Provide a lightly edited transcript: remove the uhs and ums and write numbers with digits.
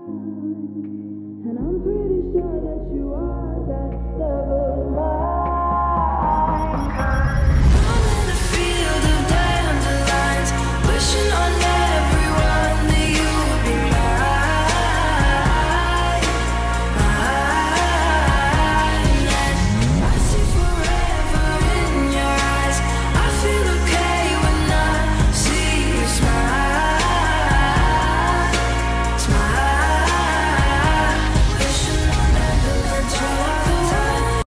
And I'm pretty sure that you are that love of mine.